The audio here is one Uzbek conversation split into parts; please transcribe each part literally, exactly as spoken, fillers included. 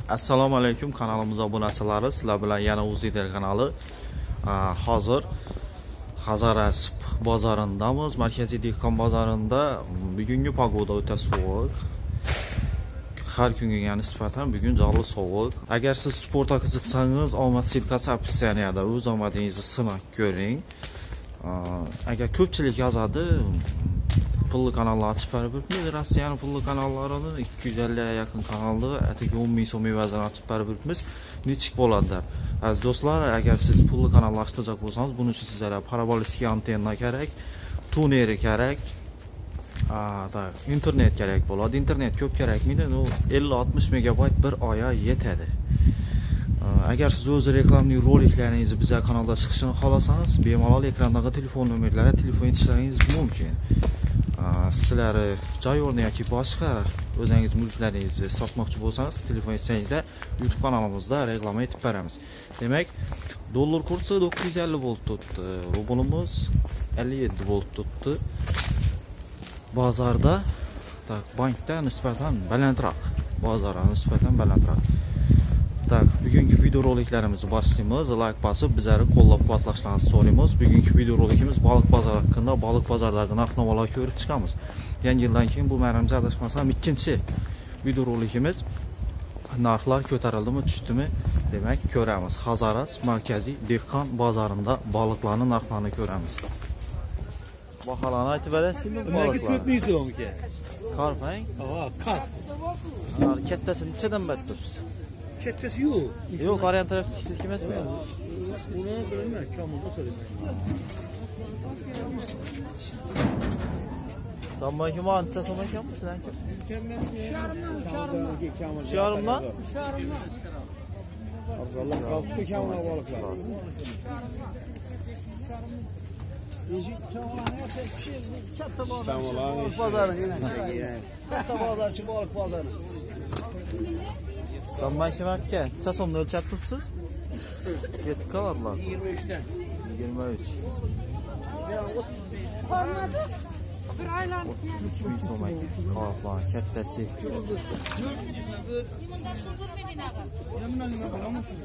Assalomu alaykum kanalimiz obunachilari, sizlar bilan yana Uzidel kanali. Hozir Xazaras bozorindamiz, Markaziy dehqon bozorida. Bugungi pogoda o'ta sovuq. Har kunga nisbatan bugun jonli sovuq. Agar siz sportga qiziqsangiz, omad sirkasi opsiyasida o'z omadingizni sinab ko'ring. Agar ko'pchilik yozadi, pulli kanallar açıp beribmiz. Rossiyaning pulli kanallarini ikki yuz ellikga yaqin kanalni atigi o'n ming so'm evazini açıp beribmiz. Nechik bo'ladi deb. Aziz do'stlar, agar siz pulli kanallashtirmoqchi bo'lsangiz, buning uchun sizlarga parabolik antenna kerak, tuneri kerak, da internet kerak bo'ladi. Internet ko'p kerakmidi? U ellik oltmish megabayt bir oyga yetadi. Agar siz o'z reklamli roliklaringizni bizga kanalda chiqishini xohlasangiz, bemalol ekrandagi telefon nomerlariga telefon etishlaringiz mumkin. Sizlar joy o'rni yoki boshqa o'zingiz mulklaringizni sotmoqchi bo'lsangiz, telefon etsangizlar YouTube kanalimizda reklama etib beramiz. Demak, dollar kursi dokuz yuz ellik volt tutdi, rublimiz ellik yetti volt tutdi. Bozorda, tak, bankda nisbatan balandroq, bozorga nisbatan balandroq. Tak, bugungi video roliklarimizni boshlaymiz. Like bosib, bizlarni qo'llab-quvvatlashlaringizni so'raymiz. Bugungi video rolikimiz baliq bozori haqida, baliq bozoridagi narx-navolarni ko'rib chiqamiz. Yangi yildan keyin bu menimcha adashmasam ikkinchi video rolikimiz. Narxlar ko'tarildimi, tushdimi? Demak, ko'ramiz. Xazaras Markaziy dehqon bozorida baliqlarning narxlarini ko'ramiz. Baholarni aytib berasizmi baliqlar? to'rt ming so'm aka. Qarpang? Ha, qarp. Har kattasini nechadan batibsiz? Kattasi yo'q. Yo'q, qaryan tarafdagisi emasmi? Uni bilmayman, kamida so'rayman. Sammayki ma ancha so'm ekanmi sizlarga? Sharmdan, sharmdan. Sharmdan? Sharmdan. Arzonlar qolibdi kamida baliqlar. Eshik tomonlarga yaxshi kishi katta bozor. Katta bozorchi baliq bozori. Sammayki aka, necha so'mni o'lchab turibsiz? Yetib qolarlar. yigirma uchdan. yigirma uch. Qormadi. Bir aylanib uch ming so'm ekan. Qoliplar kattasi. Bundan so'zurmaydi naqa. Nima nima bo'lamu shu?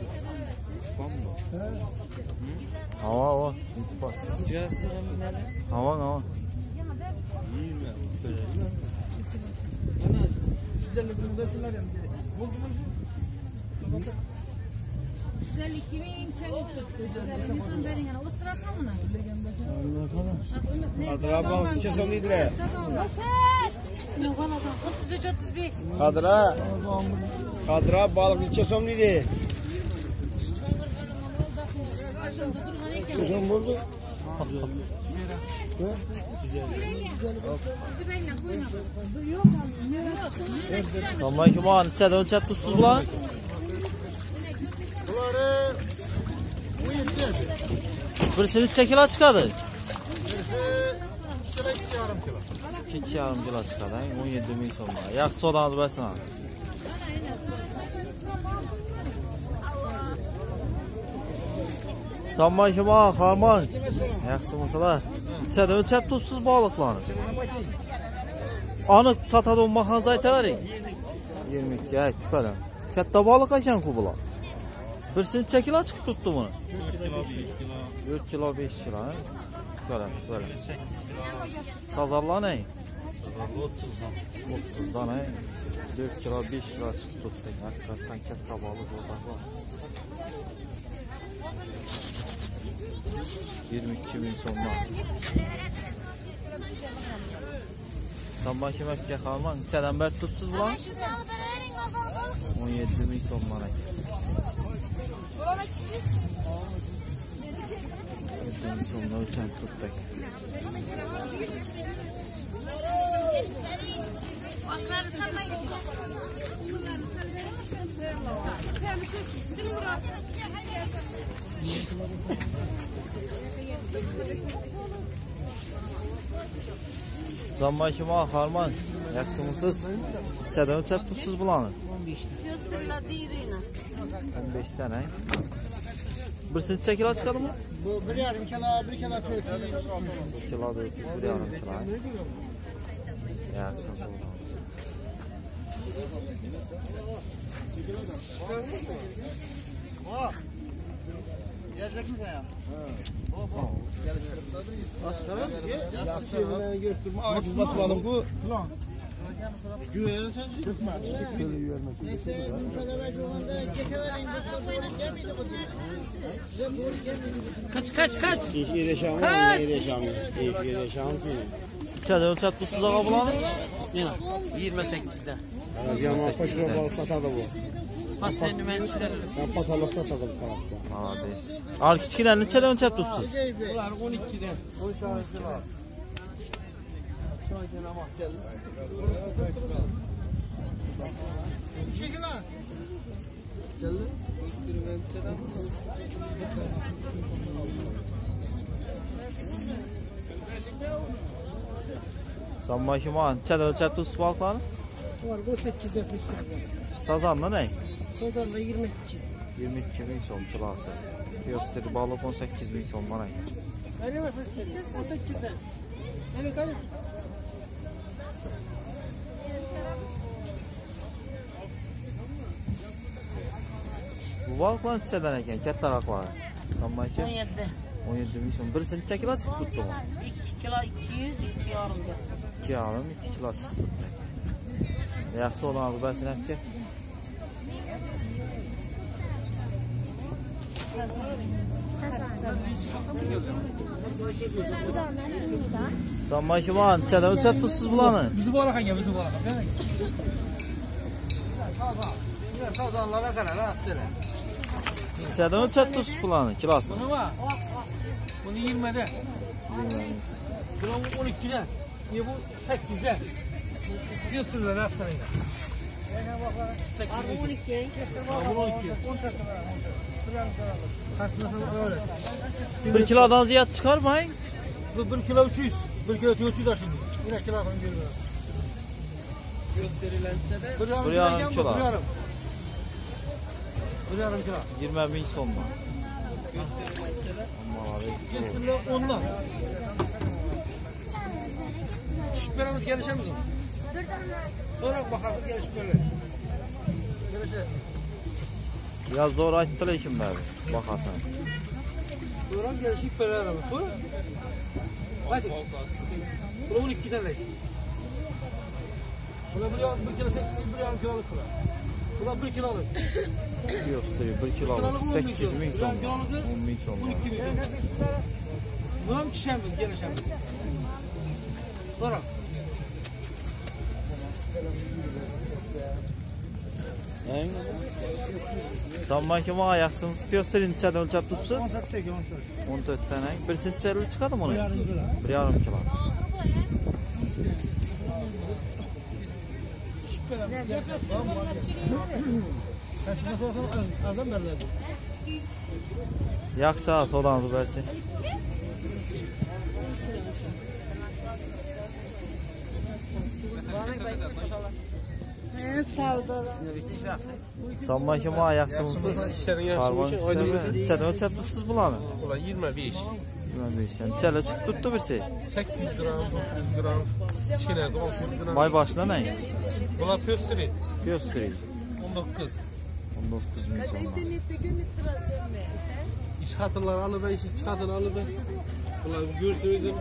Havo, havo. Sizchasi nima? Havo, havo. yigirma. Mana yüz elli bin versinler ham kerak. Bo'ldimi shu? yüz elli ikki ming changib turibdi. yüz elli ming so'm bering, ana o'stirasizmi buni? Qadra bog' necha so'm deydilar? o'ttiz uch o'ttiz besh. Qadra. Qadra baliq necha so'm deydi? So'm bo'ldi. Sammayki ma nechadan o'lchab turibsiz bular? Buları o'n yetti. Birisi necha kilo chiqadi? Birisi ikki yarim kilo. ikki yarim kilo chiqadi, o'n yetti ming so'm. Yaxshi sodangiz bersin. Sammayki ma, Farmon. Yaxshi bo'lsalar. Nechadan o'lchab turibsiz baliqlarni? Aniq sotadi olmasangiz aytavering. yigirma ikki aytib katta baliq ekan-ku bular. Birisi necha kilo chiqib turibdi buni? to'rt kilo besh kilo. Ko'ramiz, ko'ramiz. Sazarlar ne? o'ttiz dona. to'rt kilo besh kilo chiqib turibdi. Hakikaten katta baliq bo'ldi. yigirma ikki ming so'mdan. Sammayki aka Farmon, nechadan beri turibsiz bular? o'n yetti ming so'mdan ekan. So'mdan o'lchab turibdi. Sammayki ma, Farmon, yaxshimisiz? Nechadan o'lchab turibsiz bularni? o'n besh dan, ha? Birisi necha kilo chiqadi bu? Bu bir yarim kilo, bir kilo to'rt kilo, bir yarim kilo. Yaxshi bo'ldi. Gelecek misin ya? Hop hop. Astarım. Yaptırımını götürme. Ağaç basmadım bu. Güvenin sensin. Neyse, dün kadar olanda geçeverin. Kaç kaç kaç. İyi yaşam. İyi yaşam. İyi yaşam. Çadır ölçat tuzsuz ağa bulanı? yirmi sekiz''de. Yaman paşa balık satadı bu. Pastanın mençileri. Ben pazarlık satadım tarafta. Ağabeyis. Ağır kiçkiler neçədə ölçat tuzsuz? Bunlar on iki'den. on üç var. Şu an gene bak geldi. Çekil lan. Geldi. Sanma ki man, neçədə ölçat tuzsuz balıqları? Var bu sekiz'de fıstık. Sazanla ne? Sazanla yirmi iki. yirmi iki min son kilası. Gösteri balık on sekiz min son bana. Öyle mi fıstık? on sekiz'de. Gelin gelin. Bu balıqlar neçədən eken? Kət taraqları. Sanma ki on yedi''de. on yedi min son. Birisi neçə kilo çıxıb tutdu mu? iki kilo iki yüz, iki yarım getir. iki yarım, iki kilo çıxıb tutdu. Yaxşı olan bəsin həbki. Sanma ki man, neçədə ölçat tuzsuz bulanı? Bizi bu alaka gel, bizi bu alaka. Sazanlara kadar atsana. Neçədə ölçat tuzsuz bulanı? Kilası? Bunu var. Bunu yirmi'de. Bunu on iki'de. Ya bu sekiz'de. Götürürler haftanıyla. on iki. Bunu on iki. Kasmasın öyle. Bir kilodan ziyad çıkarmayın. Bu bir kilo üç yüz. Bir kilo üç yüz da şimdi. Yine kilo falan geliyor. Gösterilense de. Bir yarım Bir yarım kilo. kilo. Bir yarım. Bir yarım kilo. yirmi min sonla. Götürürler onunla. Şüphelerimiz gelişemez mi? Sonra bakardık gelişip böyle. Gelişir. Biraz zor aytdılar kimler bakarsan. Sonra gelişip böyle aramız. Sonra. Hadi. Bu on iki'den lek. Bu bir yarım bir kilo sekiz, bir yarım kiloluk kula. Bu bir kiloluk. Gösteriyor bir kilolık sekiz min son. on min son. on iki bin. Buna mı kişemiz gelişemiz? Sonra. Sanma ki ma yaxsın. Gösterin neçədən ölçab tutsunuz? on dört'te on dört'dən. Birisi neçəli çıxadı mı onu? bir yarım kilo. Yaxşı ha, sodanızı versin. Sanma ki ma yaxsınızsız. Karvan işlemi. Neçədən ölçab tutsunuz bulanı? Ulan yirmi beş. yirmi beş. Neçəli çıxıb tutdu birisi? sekiz yüz gram, dokuz yüz gram, kichkina olti yüz gram. May başına nə? Ulan pösteri Gösterin. on dokuz. on dokuz min sonla. İş hatırları alıp, iş çıkartını alıp. Ulan görse bizim.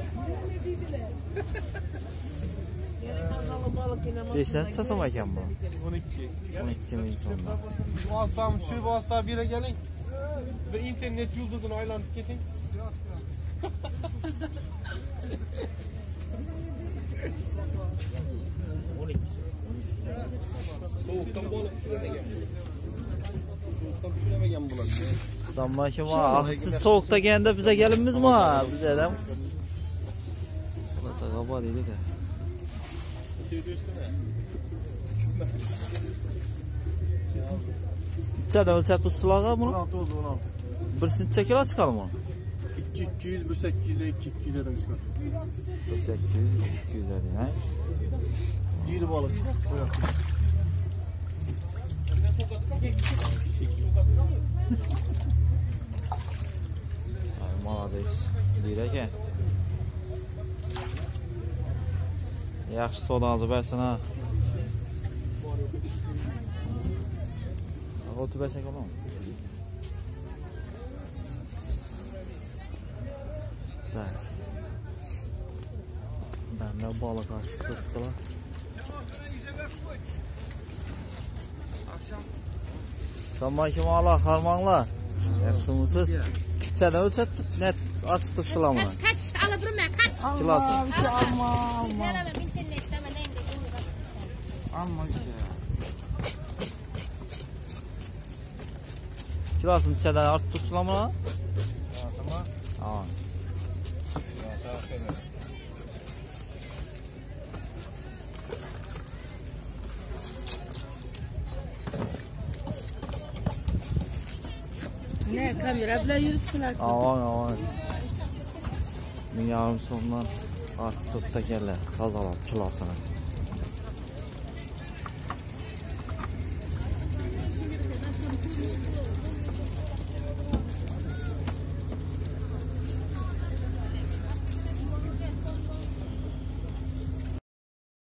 Beşten çasam eken bu. on iki. on iki min sonla. Bu aslan, şu bu aslan bir yere gelin. Ve internet yıldızını aylanıp ketin. Soğuktan balık pişiremeyeceğim. Soğuktan pişiremeyeceğim bulan. Sanma ki ma, siz soğukta gelende bize gelinmiz mi ha? Bize de. Bulaca qaba deyil də. Sevdi üstüne. Neçədən ölçab tutsular bunu? on altı oldu on altı. Birisi neçə kilo çıxalım o? iki iki yüz, bir sekiz yüz, iki iki yüz'den çıkar. sekiz yüz, iki yüz elli, hə? İri balık. Ay, malades. Deyir ki. Yaxşı sodanızı versin ha. O'tib bersak bo'ladimi? Tak. Banda balık açtı tuttular. Assalomu ala harmonlar. Yaxshimisiz? Ichada o'chat net ochib turibsizlarmi? Kaç kaç alıp durma kaç. Kilosi. Amma Kilosini ichadan ortib turibsizlarmi? Tamam. Ha. Ne kamera bilan yuribsizlar. Aman aman. Ming yarim so'mdan ortib turibdi ekanlar, tozalab kilosini.